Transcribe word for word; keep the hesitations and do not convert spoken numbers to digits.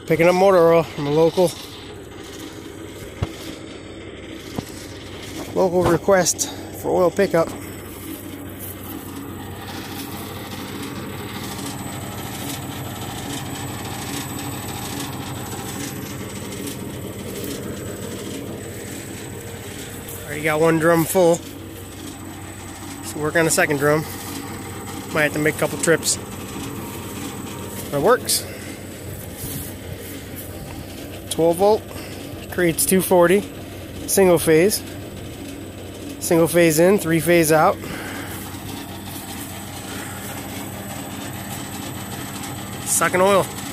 Picking up motor oil from a local local request for oil pickup. Already got one drum full. So work on the second drum. Might have to make a couple trips. But it works. twelve volt, creates two forty, single phase. Single phase in, three phase out. Sucking oil.